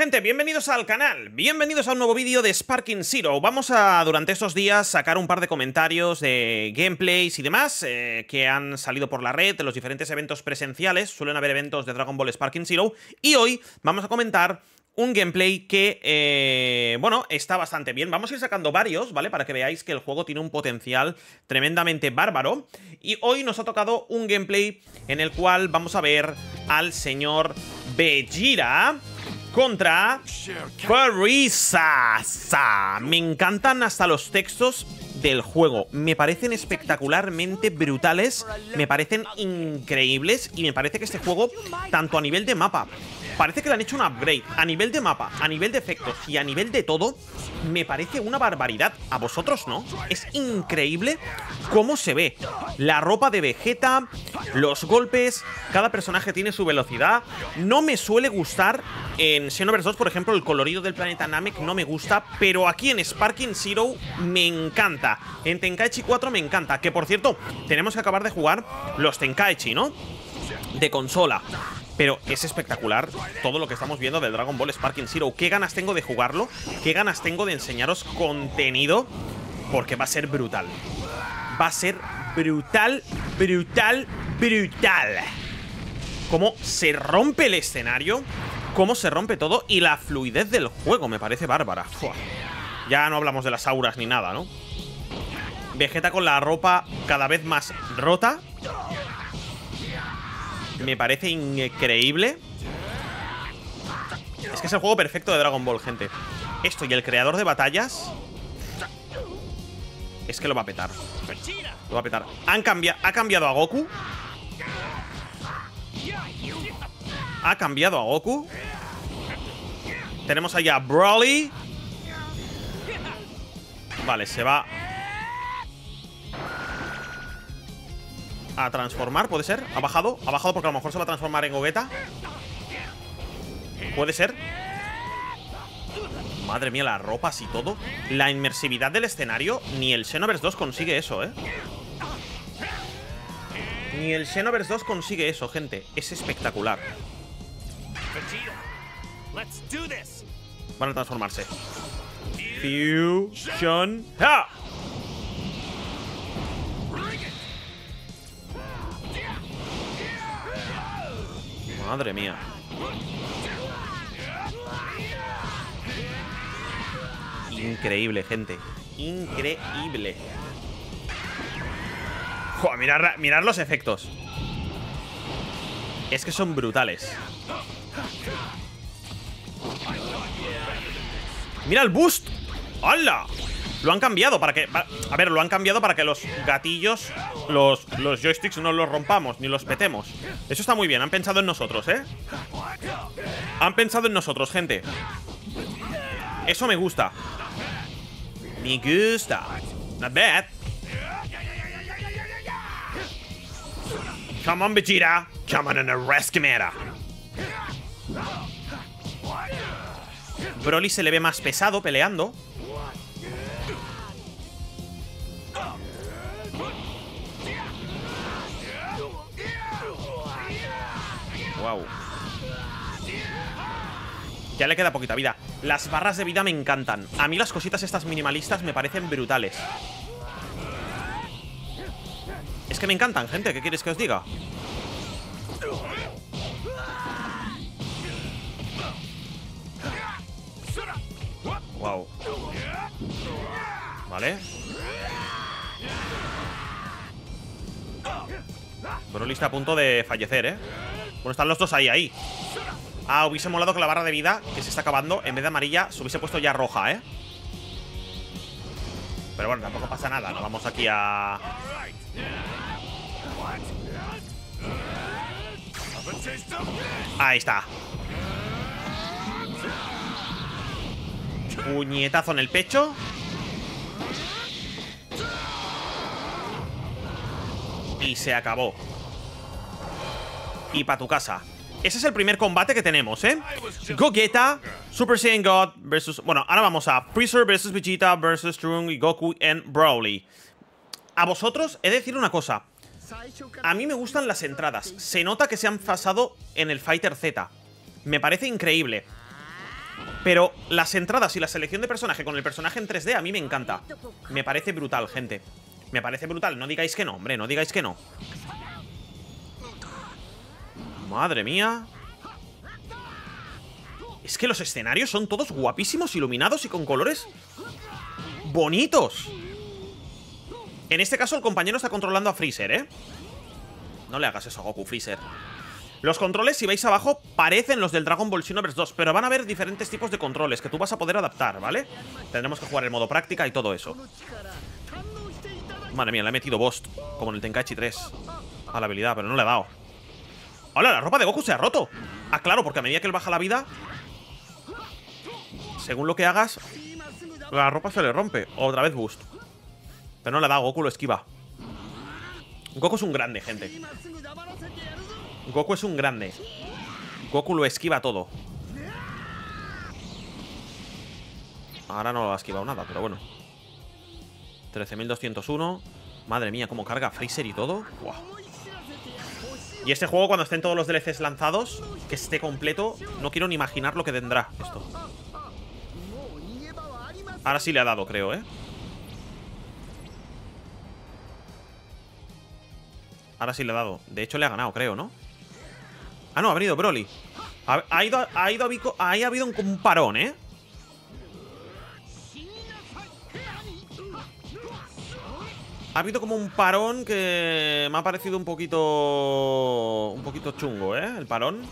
gente, bienvenidos al canal, bienvenidos a un nuevo vídeo de Sparking Zero. Vamos a, durante estos días, sacar un par de comentarios de gameplays y demás que han salido por la red, de los diferentes eventos presenciales. Suelen haber eventos de Dragon Ball Sparking Zero. Y hoy vamos a comentar un gameplay que, bueno, está bastante bien. Vamos a ir sacando varios, ¿vale? Para que veáis que el juego tiene un potencial tremendamente bárbaro. Y hoy nos ha tocado un gameplay en el cual vamos a ver al señor Vegeta contra Frieza. Me encantan hasta los textos del juego. Me parecen espectacularmente brutales, me parecen increíbles y me parece que este juego, tanto a nivel de mapa, parece que le han hecho un upgrade. A nivel de mapa, a nivel de efectos y a nivel de todo, me parece una barbaridad. ¿A vosotros no? Es increíble cómo se ve. La ropa de Vegeta, los golpes, cada personaje tiene su velocidad. No me suele gustar en Xenoverse 2, por ejemplo, el colorido del planeta Namek no me gusta, pero aquí en Sparking Zero me encanta. En Tenkaichi 4 me encanta. Que, por cierto, tenemos que acabar de jugar los Tenkaichi, ¿no? De consola. Pero es espectacular todo lo que estamos viendo del Dragon Ball Sparking Zero. Qué ganas tengo de jugarlo, qué ganas tengo de enseñaros contenido, porque va a ser brutal. Va a ser brutal, brutal, brutal. Cómo se rompe el escenario, cómo se rompe todo y la fluidez del juego me parece bárbara. Fua. Ya no hablamos de las auras ni nada, ¿no? Vegeta con la ropa cada vez más rota. Me parece increíble. Es que es el juego perfecto de Dragon Ball, gente. Esto y el creador de batallas es que lo va a petar. Lo va a petar. Ha cambiado a Goku. Ha cambiado a Goku. Tenemos allá a Broly. Vale, se va a transformar, ¿puede ser? Ha bajado porque a lo mejor se va a transformar en Gogeta. ¿Puede ser? Madre mía, las ropas y todo. La inmersividad del escenario. Ni el Xenoverse 2 consigue eso, ¿eh? Ni el Xenoverse 2 consigue eso, gente. Es espectacular. Van a transformarse. Fusion. ¡Ah! Madre mía. Increíble, gente. Increíble. Joder, mirad los efectos. Es que son brutales. Mira el boost. ¡Hala! Lo han cambiado para que... A ver, lo han cambiado para que los gatillos, los joysticks no los rompamos ni los petemos. Eso está muy bien, han pensado en nosotros, ¿eh? Han pensado en nosotros, gente. Eso me gusta. Me gusta. Not bad. Come on, Vegeta. Come on and arrest Chimera. Broly se le ve más pesado peleando. Wow. Ya le queda poquita vida. Las barras de vida me encantan. A mí las cositas estas minimalistas me parecen brutales. Es que me encantan, gente. ¿Qué quieres que os diga? Wow. Vale. Broly está a punto de fallecer, ¿eh? Bueno, están los dos ahí. Ah, hubiese molado que la barra de vida, que se está acabando, en vez de amarilla, se hubiese puesto ya roja, ¿eh? Pero bueno, tampoco pasa nada. Nos vamos aquí a... Ahí está. Puñetazo en el pecho. Y se acabó. Y pa' tu casa. Ese es el primer combate que tenemos, ¿eh? Gogeta, Super Saiyan God versus... Bueno, ahora vamos a Freezer versus Vegeta versus Trunks y Goku and Broly. A vosotros he de decir una cosa. A mí me gustan las entradas. Se nota que se han pasado en el Fighter Z. Me parece increíble. Pero las entradas y la selección de personaje con el personaje en 3D a mí me encanta. Me parece brutal, gente. Me parece brutal. No digáis que no, hombre, no digáis que no. Madre mía. Es que los escenarios son todos guapísimos, iluminados y con colores bonitos. En este caso el compañero está controlando a Freezer, ¿eh? No le hagas eso a Goku, Freezer. Los controles, si veis abajo, parecen los del Dragon Ball Xenoverse 2, pero van a haber diferentes tipos de controles que tú vas a poder adaptar, ¿vale? Tendremos que jugar en modo práctica y todo eso. Madre mía, le he metido Bost, como en el Tenkaichi 3, a la habilidad, pero no le he dado. ¡Hola! La ropa de Goku se ha roto. Ah, claro, porque a medida que él baja la vida, según lo que hagas, la ropa se le rompe. Otra vez Boost. Pero no le ha dado, Goku lo esquiva. Goku es un grande, gente. Goku es un grande. Goku lo esquiva todo. Ahora no lo ha esquivado nada, pero bueno. 13.201. Madre mía, cómo carga Freezer y todo. Wow. Y este juego, cuando estén todos los DLCs lanzados, que esté completo, no quiero ni imaginar lo que tendrá esto. Ahora sí le ha dado, creo, ¿eh? Ahora sí le ha dado. De hecho, le ha ganado, creo, ¿no? Ah, no, ha venido Broly. Ahí ha habido un parón, ¿eh? Ha habido como un parón que me ha parecido un poquito chungo, ¿eh? El parón.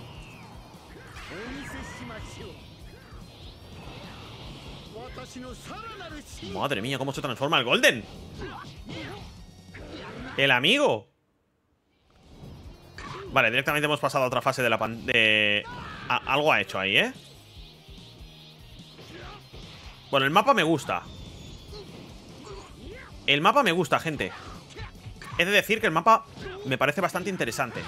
Madre mía, cómo se transforma el Golden. El amigo. Vale, directamente hemos pasado a otra fase de la algo ha hecho ahí, ¿eh? Bueno, el mapa me gusta. El mapa me gusta, gente. He de decir que el mapa me parece bastante interesante.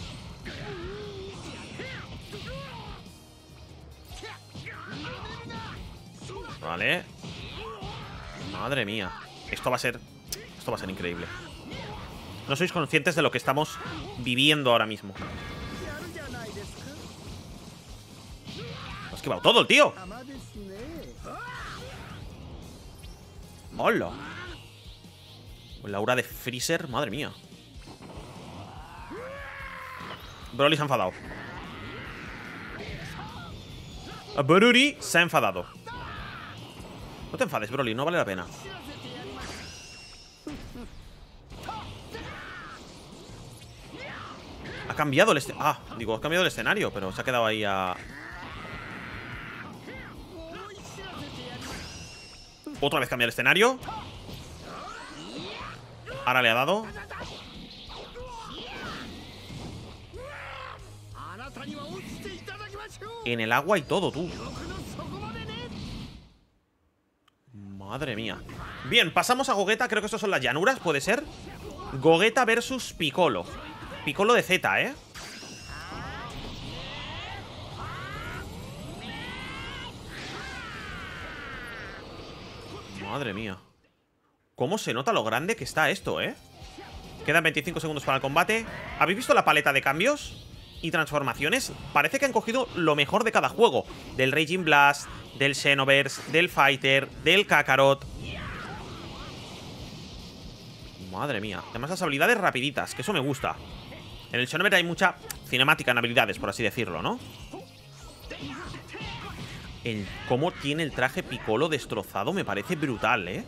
Vale. Madre mía. Esto va a ser increíble. No sois conscientes de lo que estamos viviendo ahora mismo. Ha esquivado todo el tío. ¡Hola! La aura de Freezer, madre mía. Broly se ha enfadado. Broly se ha enfadado. No te enfades, Broly, no vale la pena. Ha cambiado el escenario. Ah, digo, ha cambiado el escenario, pero se ha quedado ahí a... Otra vez cambia el escenario. Ahora le ha dado. En el agua y todo, tú. Madre mía. Bien, pasamos a Gogeta. Creo que estas son las llanuras, ¿puede ser? Gogeta versus Piccolo. Piccolo de Z, ¿eh? Madre mía. ¿Cómo se nota lo grande que está esto, eh? Quedan 25 segundos para el combate. ¿Habéis visto la paleta de cambios y transformaciones? Parece que han cogido lo mejor de cada juego. Del Raging Blast, del Xenoverse, del Fighter, del Kakarot. Madre mía. Además las habilidades rapiditas, que eso me gusta. En el Xenoverse hay mucha cinemática en habilidades, por así decirlo, ¿no? El cómo tiene el traje Piccolo destrozado me parece brutal, ¿eh?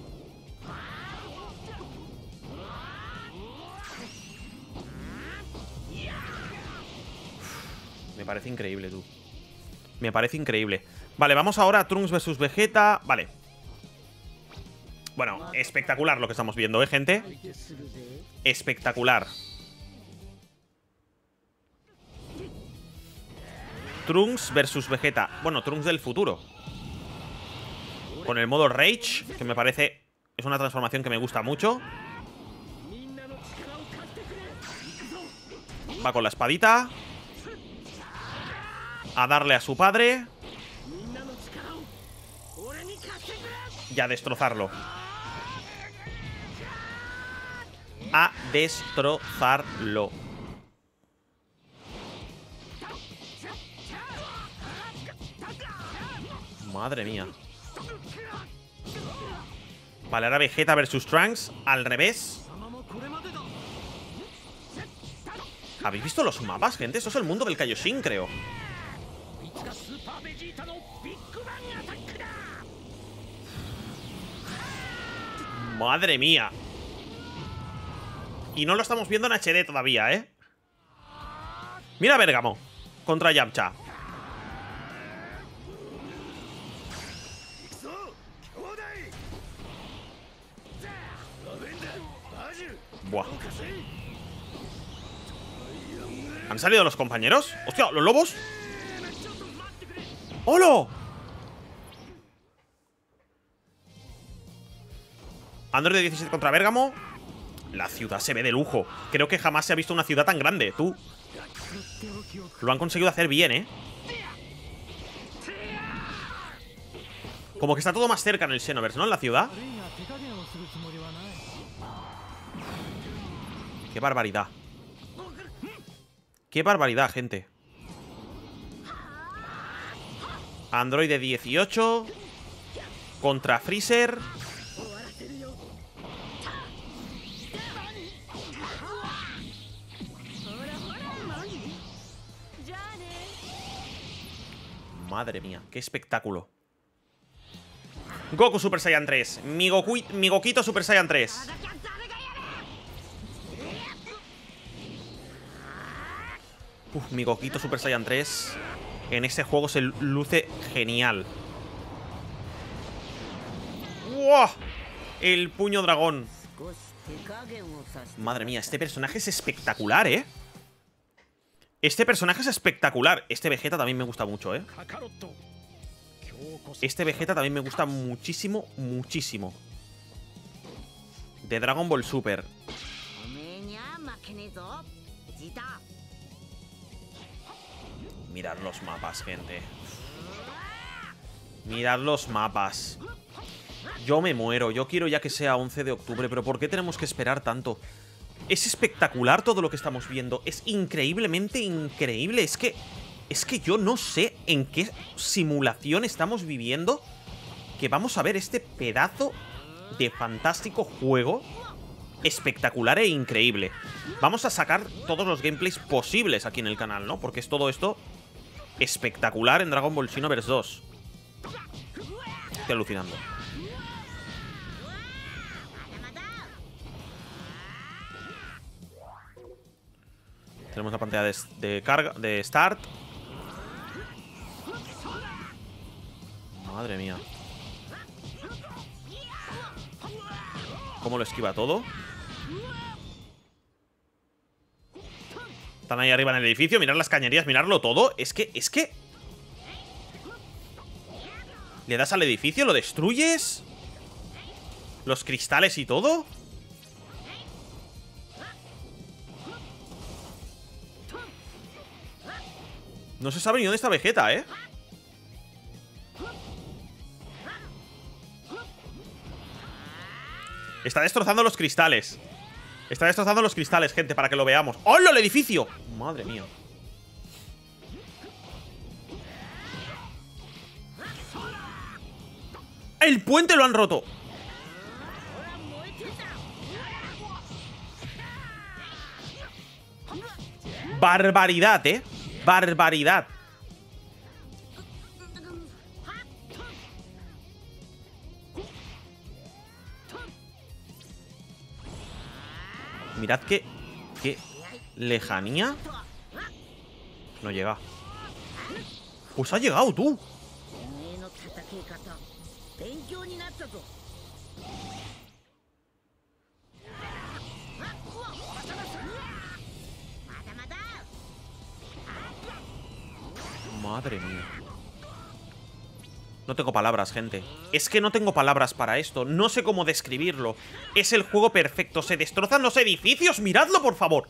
Me parece increíble, tú. Me parece increíble. Vale, vamos ahora a Trunks vs Vegeta. Vale. Bueno, espectacular lo que estamos viendo, ¿eh, gente? Espectacular. Trunks versus Vegeta. Bueno, Trunks del futuro. Con el modo Rage, que me parece... Es una transformación que me gusta mucho. Va con la espadita a darle a su padre y a destrozarlo. A destrozarlo. Madre mía. Vale, ahora Vegeta versus Trunks. Al revés. ¿Habéis visto los mapas, gente? Eso es el mundo del Kaioshin, creo. Madre mía. Y no lo estamos viendo en HD todavía, ¿eh? Mira Bergamo contra Yamcha. Buah. ¿Han salido los compañeros? ¡Hostia! ¿Los lobos? ¡Hola! Android 17 contra Bergamo. La ciudad se ve de lujo. Creo que jamás se ha visto una ciudad tan grande. Tú. Lo han conseguido hacer bien, ¿eh? Como que está todo más cerca en el Xenoverse, ¿no? En la ciudad. ¡Qué barbaridad! ¡Qué barbaridad, gente! Android 18 contra Freezer. Madre mía, qué espectáculo. Goku Super Saiyan 3. Mi Gokito Super Saiyan 3. Mi Gokito Super Saiyan 3 en este juego se luce genial. ¡Wow! El puño dragón. Madre mía, este personaje es espectacular, ¿eh? Este personaje es espectacular. Este Vegeta también me gusta mucho, ¿eh? Este Vegeta también me gusta muchísimo, muchísimo. De Dragon Ball Super. Mirad los mapas, gente. Mirad los mapas. Yo me muero. Yo quiero ya que sea 11 de octubre. Pero ¿por qué tenemos que esperar tanto? Es espectacular todo lo que estamos viendo. Es increíblemente increíble. Es que yo no sé en qué simulación estamos viviendo que vamos a ver este pedazo de fantástico juego. Espectacular e increíble. Vamos a sacar todos los gameplays posibles aquí en el canal, ¿no? Porque es todo esto espectacular en Dragon Ball Xenoverse 2. Estoy alucinando. Tenemos la pantalla de carga, de start. Madre mía. ¿Cómo lo esquiva todo? Están ahí arriba en el edificio. Mirad las cañerías, mirarlo todo. Es que... ¿Le das al edificio? ¿Lo destruyes? ¿Los cristales y todo? No se sabe ni dónde está Vegeta, ¿eh? Está destrozando los cristales. Está destrozando los cristales, gente, para que lo veamos. ¡Hola, el edificio! Madre mía. ¡El puente lo han roto! Barbaridad, ¿eh? Barbaridad. Mirad qué lejanía. No llega. Pues ha llegado, tú. Madre mía. No tengo palabras, gente. Es que no tengo palabras para esto. No sé cómo describirlo. Es el juego perfecto. Se destrozan los edificios. Miradlo, por favor.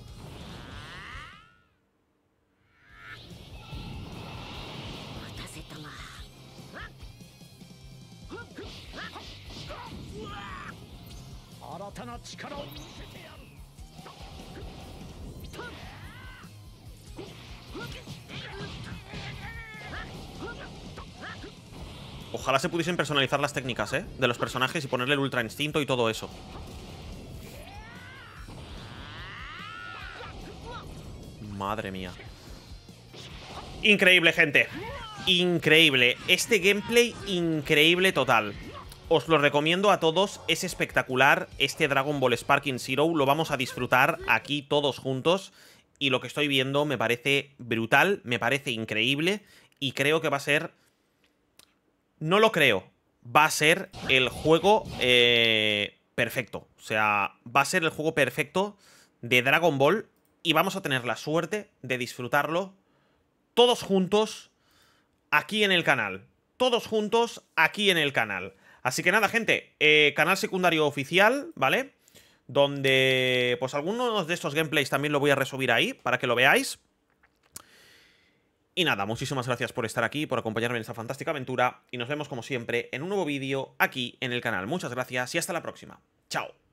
Ojalá se pudiesen personalizar las técnicas, de los personajes y ponerle el ultra instinto y todo eso. Madre mía. Increíble, gente. Increíble. Este gameplay, increíble total. Os lo recomiendo a todos, es espectacular. Este Dragon Ball Sparking Zero lo vamos a disfrutar aquí todos juntos. Y lo que estoy viendo me parece brutal, me parece increíble. Y creo que va a ser... No lo creo. Va a ser el juego perfecto. O sea, va a ser el juego perfecto de Dragon Ball. Y vamos a tener la suerte de disfrutarlo todos juntos aquí en el canal. Todos juntos aquí en el canal. Así que nada, gente, canal secundario oficial, ¿vale? Donde, pues algunos de estos gameplays también lo voy a resubir ahí, para que lo veáis. Y nada, muchísimas gracias por estar aquí, por acompañarme en esta fantástica aventura. Y nos vemos como siempre en un nuevo vídeo aquí en el canal. Muchas gracias y hasta la próxima. Chao.